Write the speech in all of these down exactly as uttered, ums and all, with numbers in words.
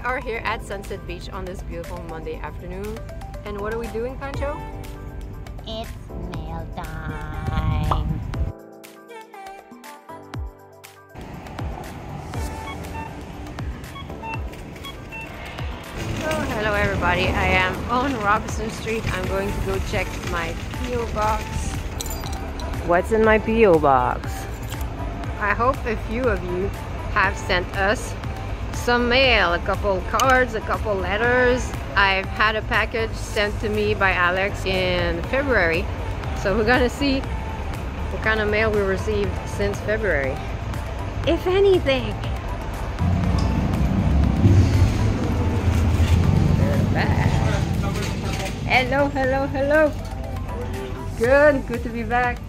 are here at Sunset Beach on this beautiful Monday afternoon. And what are we doing, Pancho? It's mail time. Oh, hello everybody. I am on Robinson Street. I'm going to go check my P O box. What's in my P O box? I hope a few of you have sent us some mail, a couple cards, a couple letters. I've had a package sent to me by Alex in February, so we're gonna see what kind of mail we received since February, if anything. Hello, hello, hello. Good, good to be back.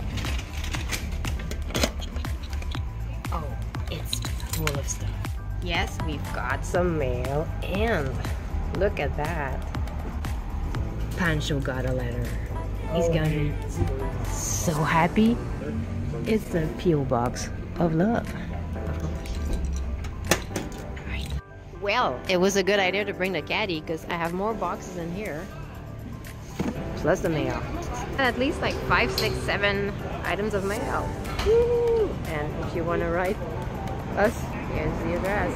Oh, it's full of stuff. Yes, we've got some mail, and look at that. Pancho got a letter. He's gonna be so happy. It's the P O box of love. Well, it was a good idea to bring the caddy because I have more boxes in here. Plus the mail. And at least like five, six, seven items of mail. Woo! And if you want to write us, here's the address.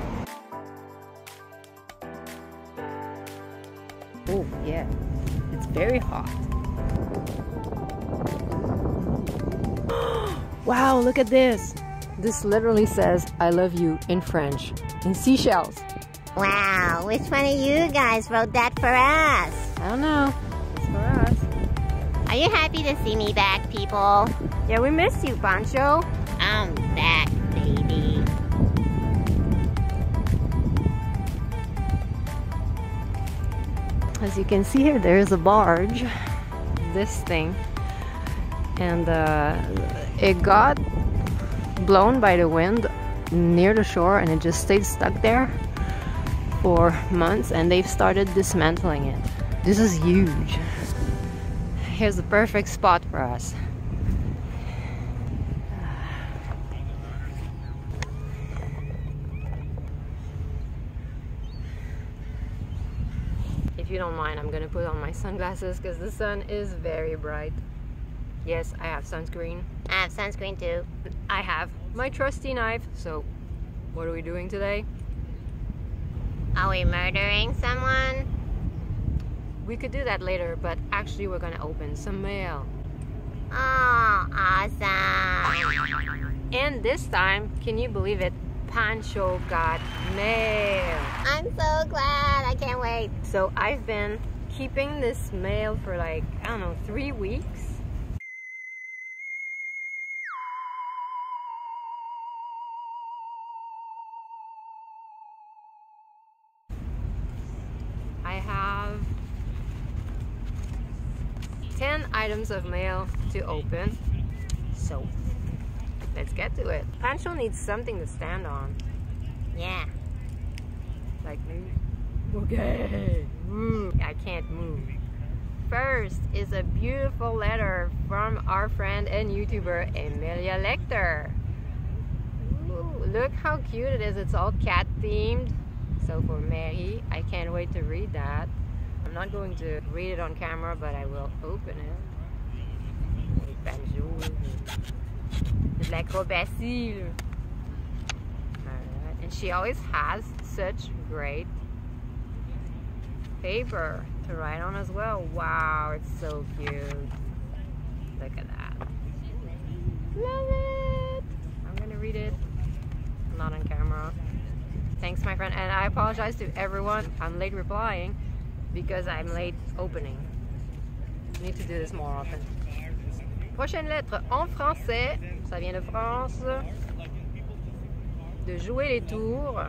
Oh, yeah. It's very hot. Wow, look at this. This literally says, I love you in French. In seashells. Wow, which one of you guys wrote that for us? I don't know. It's for us. Are you happy to see me back, people? Yeah, we miss you, Pancho. I'm back, baby. As you can see here, there is a barge. This thing. And uh, it got blown by the wind near the shore, and it just stayed stuck there for months, and they've started dismantling it. This is huge. Here's the perfect spot for us. If you don't mind, I'm gonna put on my sunglasses because the sun is very bright. Yes, I have sunscreen. I have sunscreen too. I have my trusty knife. So, what are we doing today? Are we murdering someone? We could do that later, but actually we're gonna open some mail. Oh, awesome. And this time, can you believe it? Pancho got mail. I'm so glad. I can't wait. So I've been keeping this mail for like, I don't know, three weeks. I have ten items of mail to open, so let's get to it. Pancho needs something to stand on. Yeah. Like me. Okay. Move. I can't move. First is a beautiful letter from our friend and YouTuber Emilia Lecter. Ooh, look how cute it is. It's all cat themed. So for Mary, I can't wait to read that. I'm not going to read it on camera, but I will open it. It's like Robacille. Alright, and she always has such great paper to write on as well. Wow, it's so cute. Look at that. Love it! I'm gonna read it. I'm not on camera. Thanks, my friend, and I apologize to everyone. I'm late replying because I'm late opening. I need to do this more often. Prochaine lettre en français. Ça vient de France. De jouer les tours.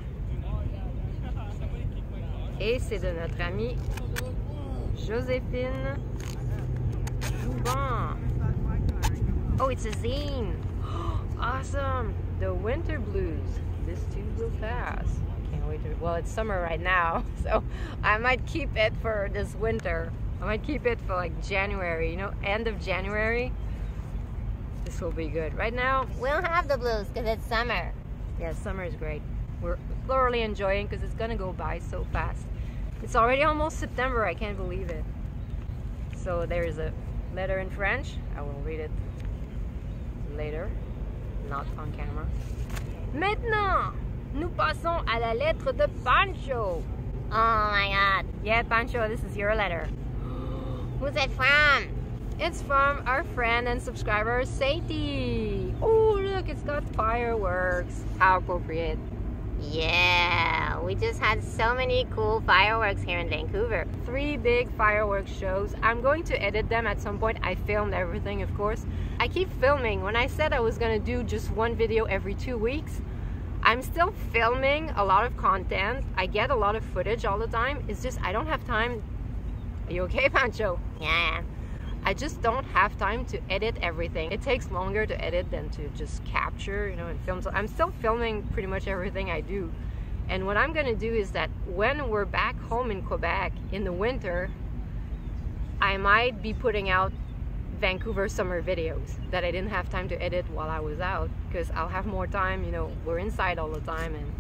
Et c'est de notre amie Joséphine Jouban. Oh, it's a zine. Awesome. The Winter Blues. This too will pass. Can't wait to. Well, it's summer right now, so I might keep it for this winter. I might keep it for like January, you know, end of January. This will be good. Right now, We'll have the blues because it's summer. yeah, summer is great. we're thoroughly enjoying because it's gonna go by so fast. It's already almost September, I can't believe it. So there is a letter in French. I will read it later, not on camera. Maintenant, nous passons à la lettre de Pancho. Oh my god. Yeah, Pancho, this is your letter. Who's it from? It's from our friend and subscriber, Sadie. Oh, look, it's got fireworks. How appropriate. Yeah, we just had so many cool fireworks here in Vancouver. Three big fireworks shows. I'm going to edit them at some point. I filmed everything, of course. I keep filming. When I said I was gonna do just one video every two weeks, I'm still filming a lot of content. I get a lot of footage all the time. It's just I don't have time. Are you okay, Pancho? Yeah. I just don't have time to edit everything. It takes longer to edit than to just capture, you know, and film. So I'm still filming pretty much everything I do. And what I'm gonna do is that when we're back home in Quebec in the winter, I might be putting out Vancouver summer videos that I didn't have time to edit while I was out, because I'll have more time. You know, we're inside all the time and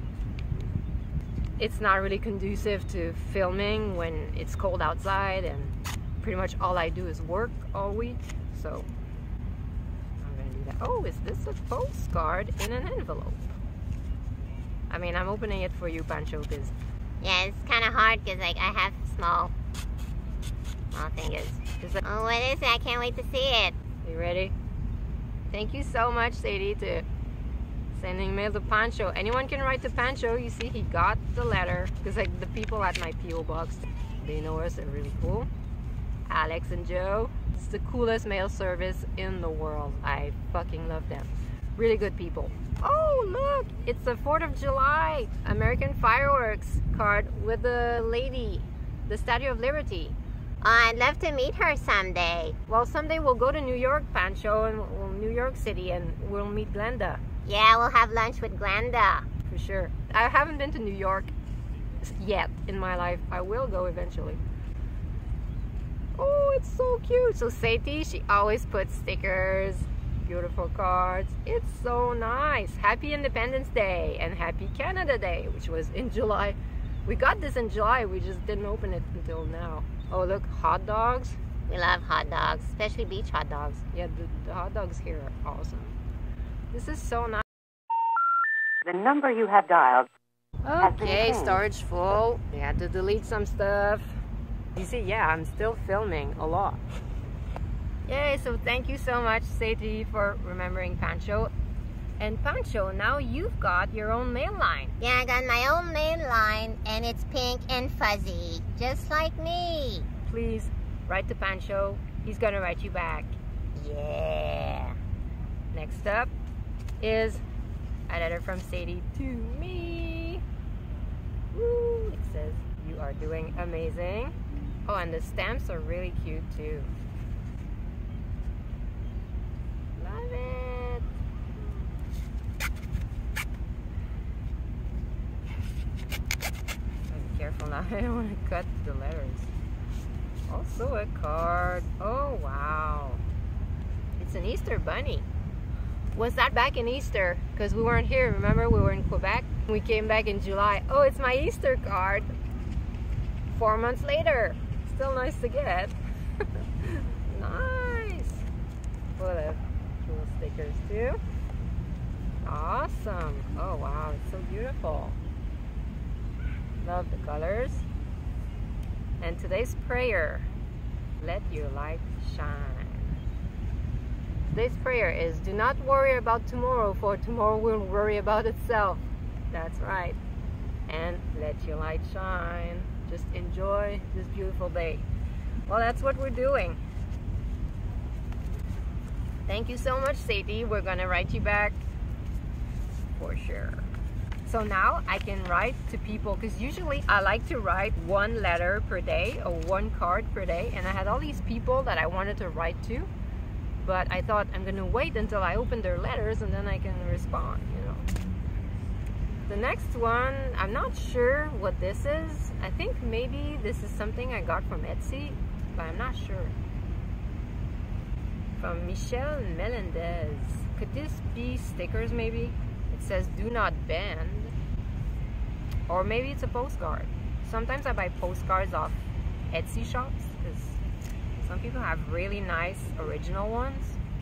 it's not really conducive to filming when it's cold outside, and pretty much all I do is work all week. So I'm gonna do that. Oh, is this a postcard in an envelope? I mean, I'm opening it for you, Pancho, because Yeah, it's kind of hard because like I have small, small fingers. like, Oh, what is it? I can't wait to see it. you ready? Thank you so much, Sadie, to sending mail to Pancho. Anyone can write to Pancho. You see, he got the letter because like the people at my P O box, they know us. They're really cool. Alex and Joe. It's the coolest mail service in the world. I fucking love them. Really good people. Oh, look! It's the fourth of July American fireworks card with the lady, the Statue of Liberty. Oh, I'd love to meet her someday. Well, someday we'll go to New York, Pancho, and we'll, New York City, and we'll meet Glenda. Yeah, we'll have lunch with Glenda. For sure. I haven't been to New York yet in my life. I will go eventually. Oh, it's so cute. So Sadie, she always puts stickers, beautiful cards. It's so nice. Happy Independence Day and Happy Canada Day, which was in July. We got this in July. We just didn't open it until now. Oh, look, hot dogs. We love hot dogs, especially beach hot dogs. Yeah, the, the hot dogs here are awesome. This is so nice. The number you have dialed. Okay, storage full. We had to delete some stuff. You see, yeah, I'm still filming a lot. Yay, so thank you so much, Sadie, for remembering Pancho. And Pancho, now you've got your own mail line. Yeah, I got my own mail line, and it's pink and fuzzy, just like me. Please write to Pancho. He's gonna write you back. Yeah. Next up is a letter from Sadie to me. Woo! It says, you are doing amazing. Oh, and the stamps are really cute too. Love it. Be careful now. I don't want to cut the letters. Also a card. Oh, wow. It's an Easter bunny. Was that back in Easter? Because we weren't here. Remember, we were in Quebec. We came back in July. Oh, it's my Easter card. Four months later. Still nice to get. Nice. Full of cool stickers too. Awesome. Oh wow, it's so beautiful. Love the colors. And today's prayer, let your light shine. Today's prayer is, do not worry about tomorrow, for tomorrow will worry about itself. That's right. And let your light shine. Just enjoy this beautiful day. Well, that's what we're doing. Thank you so much, Sadie. We're gonna write you back for sure. So now I can write to people, because usually I like to write one letter per day or one card per day, and I had all these people that I wanted to write to, but I thought I'm gonna wait until I open their letters and then I can respond, you know. The next one, I'm not sure what this is. I think maybe this is something I got from Etsy, but I'm not sure. From Michelle Melendez. Could this be stickers maybe? It says, do not bend. Or maybe it's a postcard. Sometimes I buy postcards off Etsy shops because some people have really nice original ones.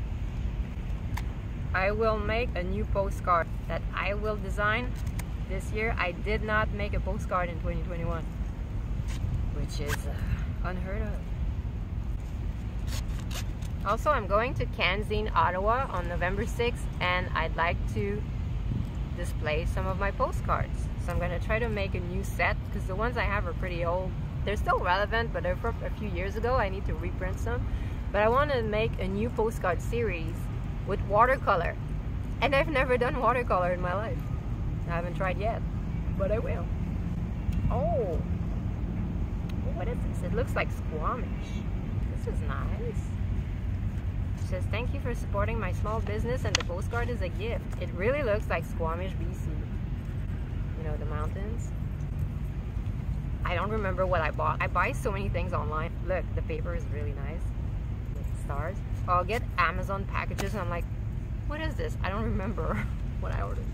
I will make a new postcard that I will design this year. I did not make a postcard in twenty twenty-one, which is uh, unheard of. Also, I'm going to CanZine Ottawa on November sixth, and I'd like to display some of my postcards. So I'm going to try to make a new set because the ones I have are pretty old. They're still relevant, but they're from a few years ago. I need to reprint some. But I want to make a new postcard series with watercolor. And I've never done watercolor in my life. I haven't tried yet, but I will. Oh, what is this? It looks like Squamish. This is nice. It says, thank you for supporting my small business, and the postcard is a gift. It really looks like Squamish, B C. You know, the mountains. I don't remember what I bought. I buy so many things online. Look, the paper is really nice with stars. I'll get Amazon packages and I'm like, what is this? I don't remember what I ordered.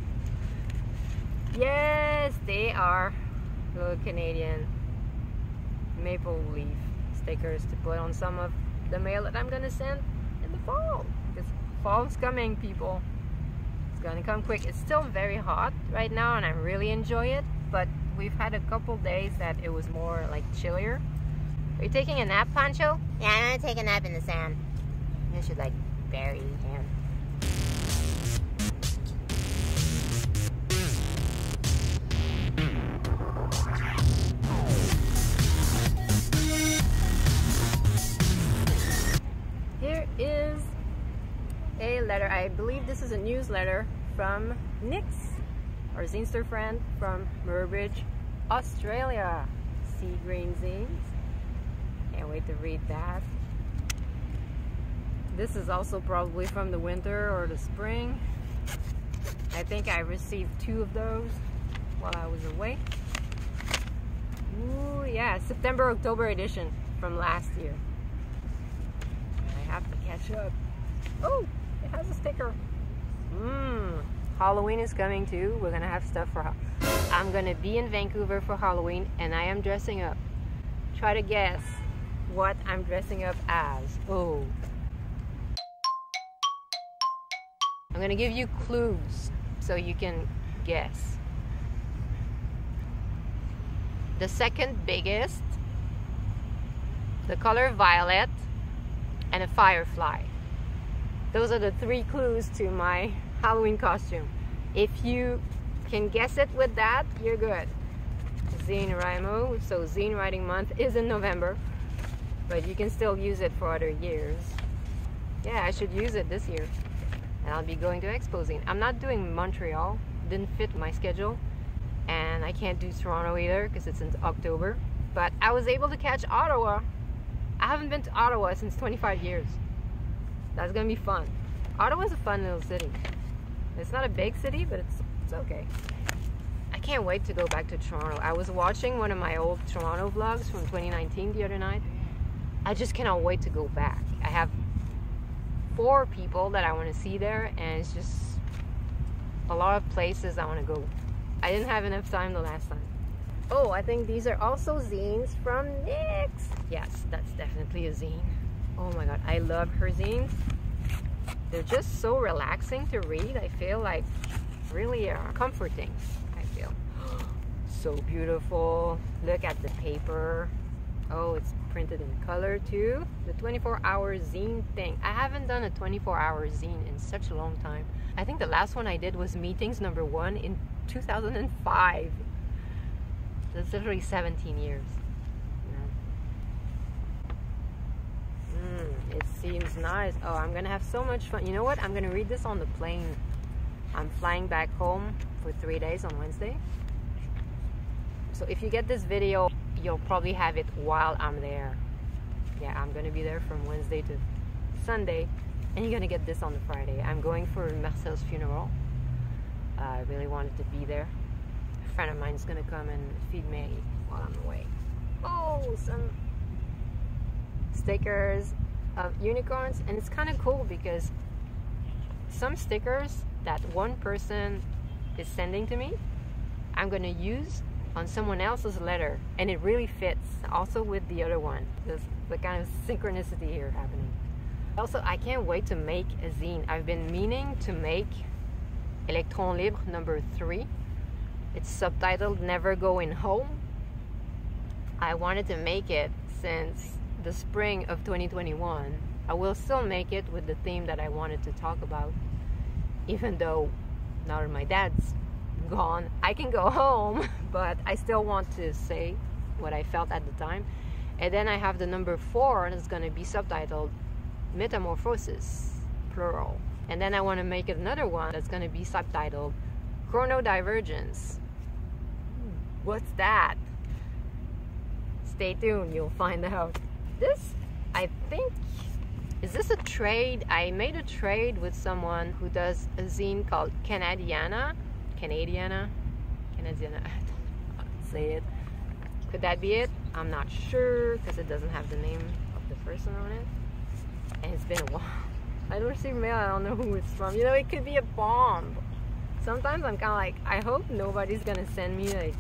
Yes, they are little Canadian maple leaf stickers to put on some of the mail that I'm gonna send in the fall. Because fall's coming, people. It's gonna come quick. It's still very hot right now and I really enjoy it, but we've had a couple days that it was more like chillier. Are you taking a nap, Pancho? Yeah, I'm gonna take a nap in the sand. You should like bury him. Here is a letter. I believe this is a newsletter from Nix, our Zinester friend from Murbridge, Australia. Sea green zines. Can't wait to read that. This is also probably from the winter or the spring. I think I received two of those while I was away. Ooh, yeah, September, October edition from last year. I have to catch up. Oh, it has a sticker. Mmm. Halloween is coming too. We're gonna have stuff for. I'm gonna be in Vancouver for Halloween, and I am dressing up. Try to guess what I'm dressing up as. Oh. I'm gonna give you clues so you can guess. The second biggest, the color violet, and a firefly. Those are the three clues to my Halloween costume. If you can guess it with that, you're good. Zine Rimo, so Zine Writing Month is in November, but you can still use it for other years. Yeah, I should use it this year. And I'll be going to Expo Zine. I'm not doing Montreal, didn't fit my schedule, and I can't do Toronto either because it's in October. But I was able to catch Ottawa. I haven't been to Ottawa since twenty-five years. That's gonna be fun. Ottawa's a fun little city. It's not a big city, but it's it's okay. I can't wait to go back to Toronto. I was watching one of my old Toronto vlogs from twenty nineteen the other night. I just cannot wait to go back. I have four people that I want to see there, and it's just a lot of places I want to go. I didn't have enough time the last time. Oh, I think these are also zines from Nix. Yes, that's definitely a zine. Oh my god, I love her zines. They're just so relaxing to read. I feel like really uh, comforting, I feel. So beautiful. Look at the paper. Oh, it's printed in color too. The twenty-four hour zine thing. I haven't done a twenty-four hour zine in such a long time. I think the last one I did was Meetings number one in two thousand five. That's literally seventeen years. Mm, it seems nice. Oh, I'm gonna have so much fun. You know what? I'm gonna read this on the plane. I'm flying back home for three days on Wednesday. So if you get this video, you'll probably have it while I'm there. Yeah, I'm gonna be there from Wednesday to Sunday, and you're gonna get this on the Friday. I'm going for Marcel's funeral. Uh, I really wanted to be there. A friend of mine is gonna come and feed me while I'm away. Oh, some stickers of unicorns, and it's kind of cool because some stickers that one person is sending to me I'm gonna use on someone else's letter, and it really fits also with the other one. There's the kind of synchronicity here happening. Also, I can't wait to make a zine. I've been meaning to make Electron Libre number three. It's subtitled Never Going Home. I wanted to make it since the spring of twenty twenty-one. I will still make it with the theme that I wanted to talk about, even though now that my dad's gone, I can go home, but I still want to say what I felt at the time. And then I have the number four, and it's going to be subtitled Metamorphosis, plural. And then I want to make another one that's going to be subtitled Chronodivergence. What's that? Stay tuned, you'll find out. This, I think, is this a trade? I made a trade with someone who does a zine called Canadiana. Canadiana? Canadiana, I don't know how to say it. Could that be it? I'm not sure, because it doesn't have the name of the person on it. And it's been a while. I don't receive mail, I don't know who it's from. You know, it could be a bomb. Sometimes I'm kind of like, I hope nobody's gonna send me like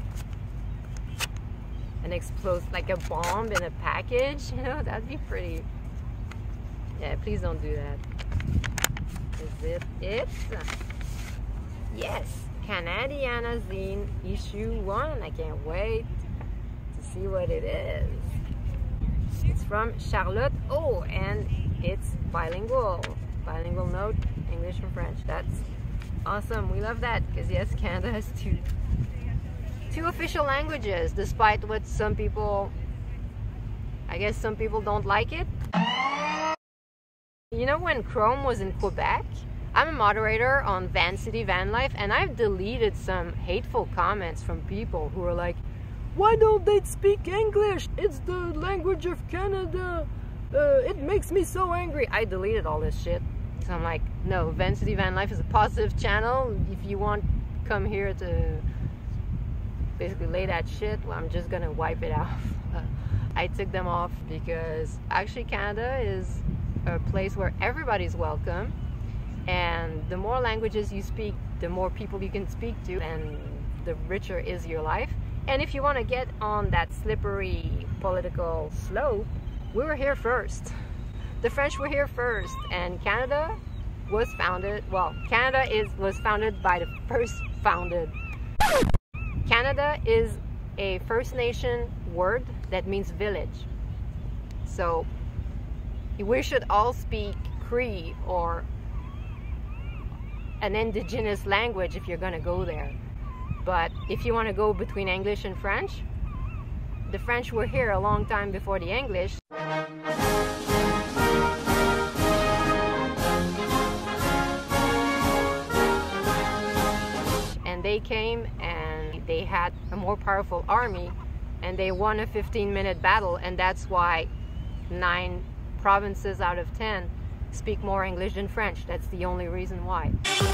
an explosive, like a bomb in a package. You know, that'd be pretty. Yeah, please don't do that. Is it it? Yes, Canadiana Zine issue one. I can't wait to see what it is. It's from Charlotte O, and it's bilingual. Bilingual note, English and French. That's awesome. We love that, because yes, Canada has two two official languages, despite what some people, I guess some people don't like it. You know, when Chrome was in Quebec, I'm a moderator on Van City Van Life, and I've deleted some hateful comments from people who are like, why don't they speak English? It's the language of Canada. Uh, it makes me so angry. I deleted all this shit. So I'm like, no, Van City Van Life is a positive channel. If you want, come here to basically lay that shit, well, I'm just gonna wipe it off. Uh, I took them off because actually Canada is a place where everybody's welcome, and the more languages you speak, the more people you can speak to, and the richer is your life. And if you want to get on that slippery political slope, we were here first. The French were here first, and Canada was founded, well, Canada is was founded by the first founded. Canada is a First Nation word that means village. So we should all speak Cree or an indigenous language if you're gonna go there. But if you want to go between English and French, the French were here a long time before the English. And they came and they had a more powerful army, and they won a fifteen minute battle, and that's why nine provinces out of ten speak more English than French. That's the only reason why.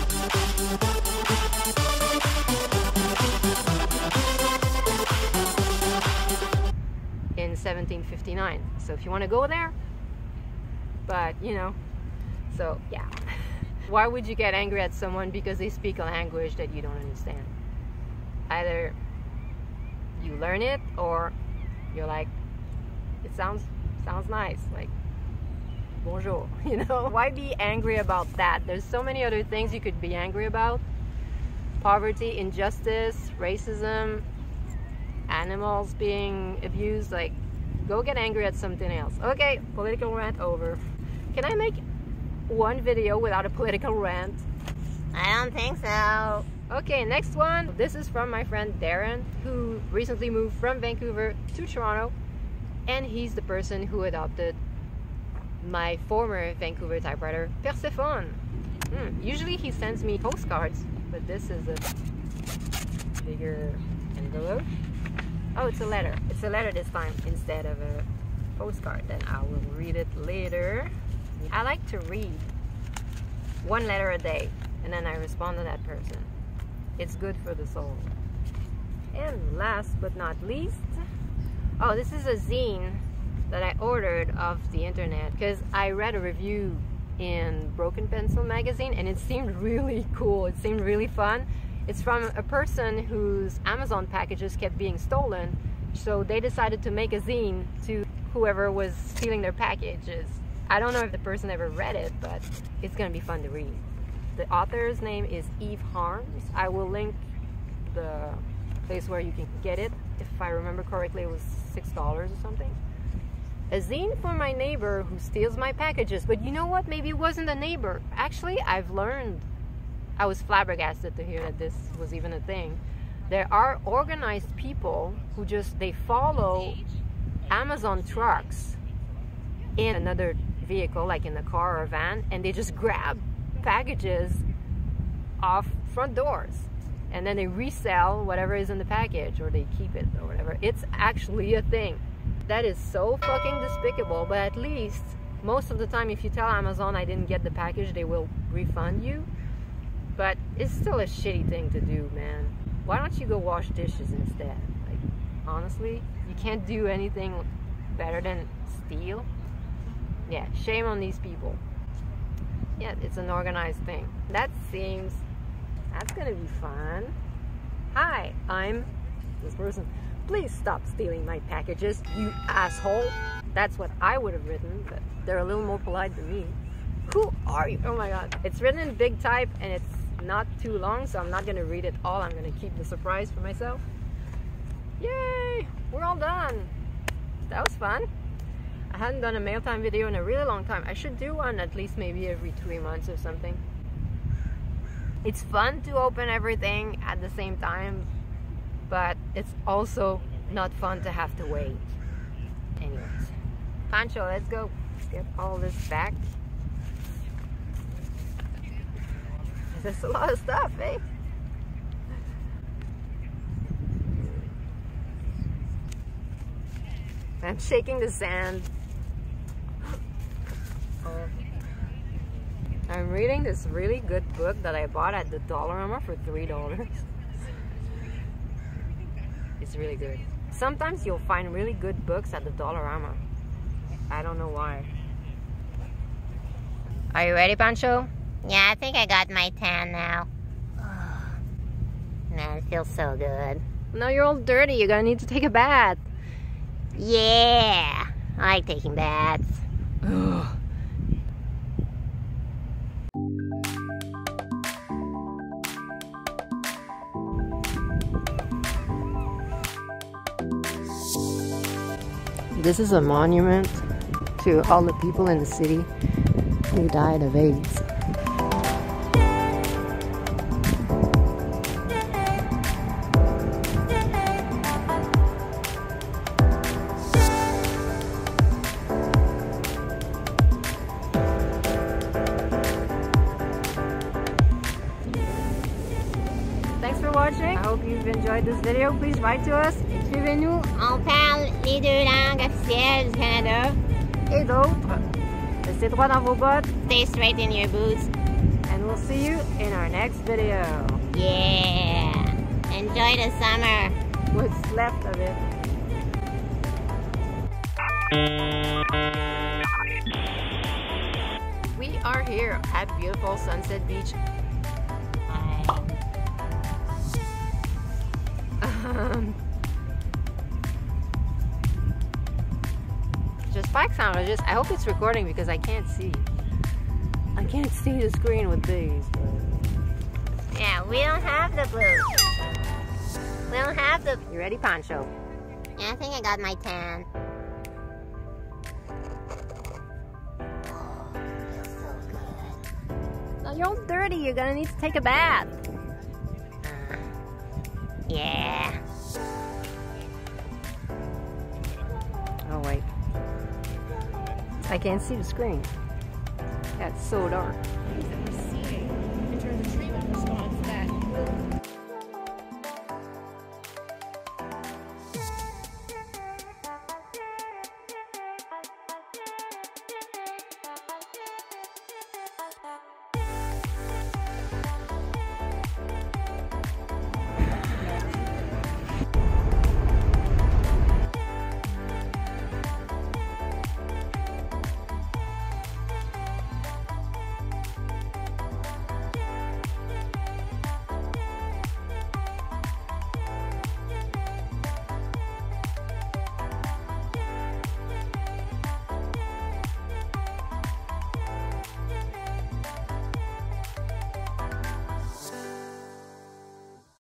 In seventeen fifty-nine. So if you want to go there, but you know, so yeah. Why would you get angry at someone because they speak a language that you don't understand? Either you learn it, or you're like, it sounds sounds nice, like bonjour, you know? Why be angry about that? There's so many other things you could be angry about. Poverty, injustice, racism, animals being abused. Like, go get angry at something else. Okay, political rant over. Can I make one video without a political rant? I don't think so. Okay, next one. This is from my friend Darren, who recently moved from Vancouver to Toronto, and he's the person who adopted my former Vancouver typewriter, Persephone. Mm, usually he sends me postcards, but this is a bigger envelope. Oh, it's a letter. It's a letter this time instead of a postcard. Then I will read it later. I like to read one letter a day, and then I respond to that person. It's good for the soul. And last but not least, oh, this is a zine that I ordered off the internet because I read a review in Broken Pencil magazine, and it seemed really cool. It seemed really fun, It's from a person whose Amazon packages kept being stolen, so they decided to make a zine to whoever was stealing their packages. I don't know if the person ever read it, but it's gonna be fun to read. The author's name is Eve Harms. I will link the place where you can get it. If I remember correctly, it was six dollars or something. A zine for my neighbor who steals my packages. But you know what? Maybe it wasn't a neighbor. Actually, I've learned. I was flabbergasted to hear that this was even a thing. There are organized people who just, they follow Amazon trucks in another vehicle, like in a car or a van, and they just grab packages off front doors. And then they resell whatever is in the package, or they keep it or whatever. It's actually a thing. That is so fucking despicable, but at least most of the time if you tell Amazon I didn't get the package, they will refund you. But it's still a shitty thing to do, man. Why don't you go wash dishes instead? Like, honestly, you can't do anything better than steal. Yeah, shame on these people. Yeah, it's an organized thing. That seems, that's gonna be fun. Hi, I'm this person. Please stop stealing my packages, you asshole. That's what I would have written, but they're a little more polite than me. Who are you? Oh my god. It's written in big type and it's not too long, so I'm not gonna read it all. I'm gonna keep the surprise for myself. Yay! We're all done. That was fun. I hadn't done a mail time video in a really long time. I should do one at least maybe every three months or something. It's fun to open everything at the same time, but it's also not fun to have to wait. Anyways, Pancho, let's go. Let's get all this back. There's a lot of stuff, eh? I'm shaking the sand. Oh. I'm reading this really good book that I bought at the Dollarama for three dollars. It's really good. Sometimes you'll find really good books at the Dollarama. I don't know why. Are you ready, Pancho? Yeah, I think I got my tan now. Man, it feels so good. No, you're all dirty. You're gonna need to take a bath. Yeah, I like taking baths. Ugh. This is a monument to all the people in the city who died of AIDS. Thanks for watching. I hope you've enjoyed this video. Please write to us. Écrivez-nous. On parle les deux langues officielles du Canada. Et d'autres. Restez droit dans vos bottes. Stay straight in your boots. And we'll see you in our next video. Yeah. Enjoy the summer. What's left of it. We are here at beautiful Sunset Beach. Um, just bike sound. I just I hope it's recording because I can't see. I can't see the screen with these. But... Yeah, we don't have the blue. We don't have the. You ready, Pancho? Yeah, I think I got my tan. Oh, feels so good. No, you're all dirty. You're gonna need to take a bath. Uh, yeah. Oh wait. I can't see the screen. Yeah, it's so dark.